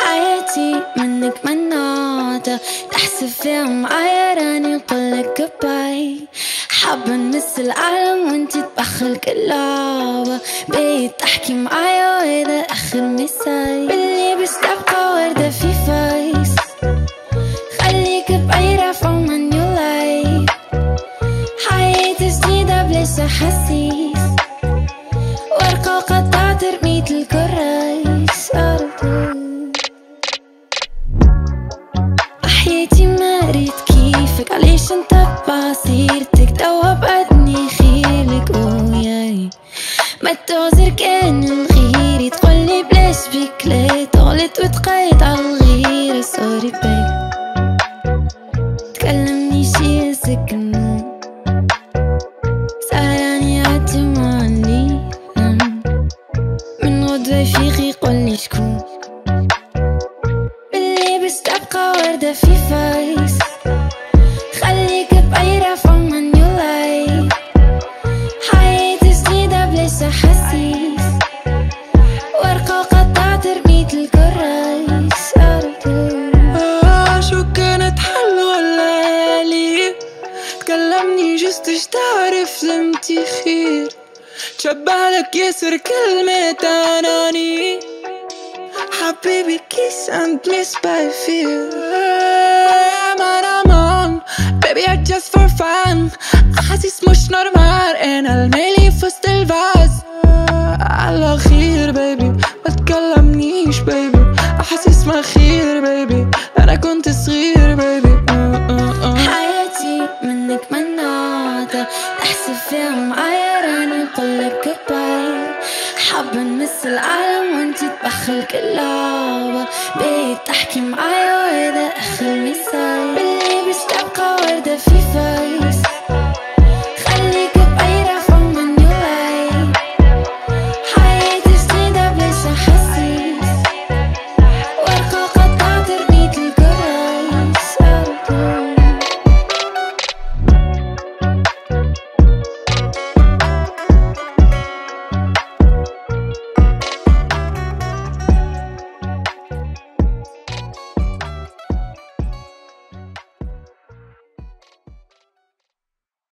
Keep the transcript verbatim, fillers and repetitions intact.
حياتي منك مناطة، تحسب فيها معايا راني نقولك جباي. حابة نمس العالم وانتي تبخل كلابة، بقيت تحكي معايا وهذا آخر مساي. باللي باش تبقى وردة في فايس، خليك بعيرة from a new life. حياتي جديدة بلاش أحاسيس، ورقة وقطع ترميت الكرايس. حياتي ما ريت كيفك، علاش انت بعصيرتك توا بعدني خيرك وياي. ما تعذر كان الغيري تقولي بلاش بيك لا تغلط وتقيد عالغير. سوري باي تكلمني شي سكن سهراني عالجمعة اللي من غدوة يفيق يقولي شكون. باللي باش تبقى وردة في فايس، خليك بعيرة from a new life. حياتي جديدة بلاش أحاسيس، ورقة وقطع ترميت الكرايس. آه شو كانت حلوة الليالي، تكلمني جست اش تعرف زمتي خير. تشبهلك ياسر كلمة أناني، حبيبي kiss and miss by fear. Man I'm on baby I just for fun، أحاسيس مش نورمال أنا المالي في وسط الفاز. على خير بيبي ما تكلمنيش بيبي، أحاسيس ما خير بيبي أنا كنت صغير بيبي. حياتي منك مناطة، تحسب فيها معايا راني نقولك جباي. حابة نمس العالم وانتي تبخل كلابة، بقيت تحكي معايا وهذا آخر مساي. باللي باش تبقى وردة في فاي،